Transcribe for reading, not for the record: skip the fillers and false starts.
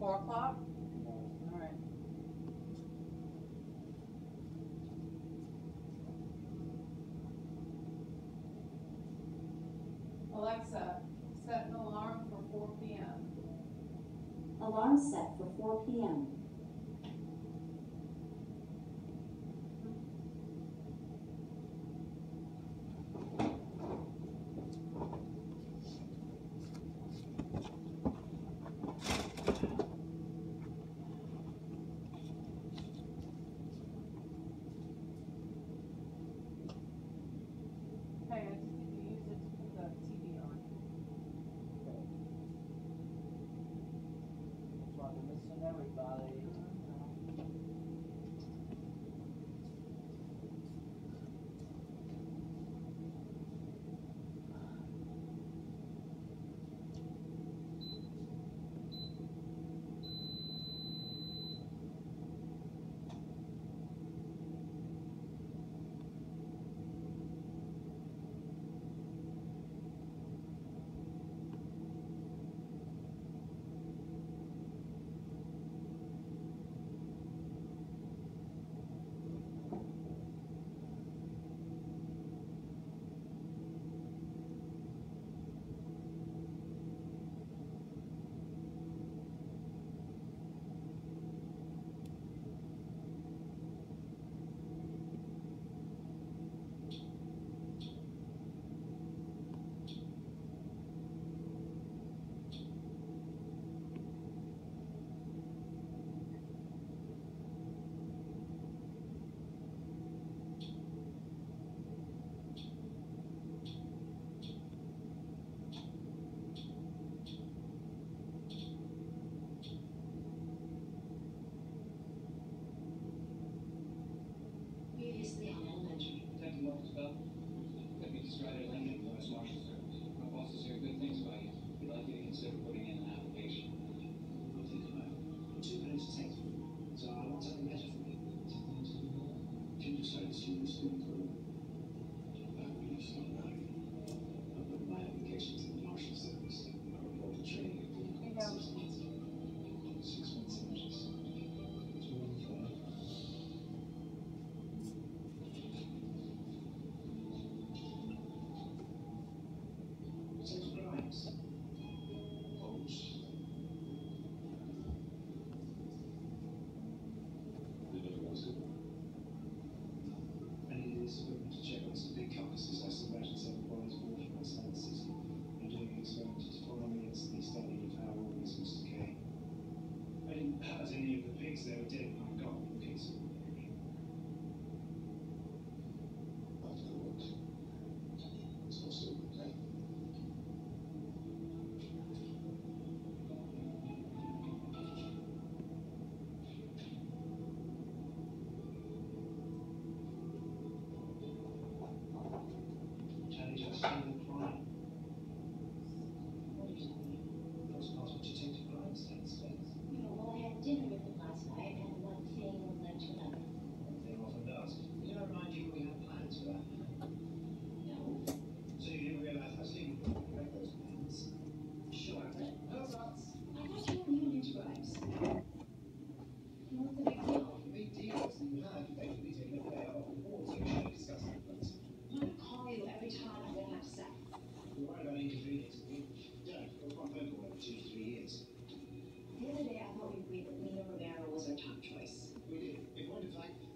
4 o'clock? All right. Alexa, set an alarm for 4 p.m. Alarm set for 4 p.m. Hey, I just need to use it to put the TV on. Looks like we're missing everybody. Previously on elementary. Detective Marcusville, Deputy Strider Lincoln, U.S. Marshal Service. My boss has heard good things about you. We'd like you to consider putting in an application. We'll think about it. 2 minutes to take. So I want something better for me. If you decide to see this thing through, I will leave some money. I'll put my application to the Marshal Service. I report to training for 6 months. 6 months notice. It's more than fair. Sex crimes. Homes. I needed this equipment to check on some big carcasses. I still imagine some bodies walking outside the city. I'm doing an experiment to follow me into the study of how organisms decay. I didn't hurt any of the pigs, they were dead when I got them. Pigs. After what? It's also a good day. Challenge us to the crime. What are you doing? Postmaster Detective Crime Stats. You know, well, I had dinner with them last night, and one thing led to another. One thing often does. Did I remind you we had plans for that? No. So you didn't realize I was leaving to make those plans? Sure, but no buts. I thought you were leaving into Grimes. What's the big deal? The big deal is that you had effectively taken a day off the board, so we should discuss that first. I'm gonna call you every time I'm gonna have sex. You're right about inconvenience. We don't. We'll one phone call every 2 to 3 years. The other day, I thought we agreed that Lena Romero was our top choice. We did. In point of fact,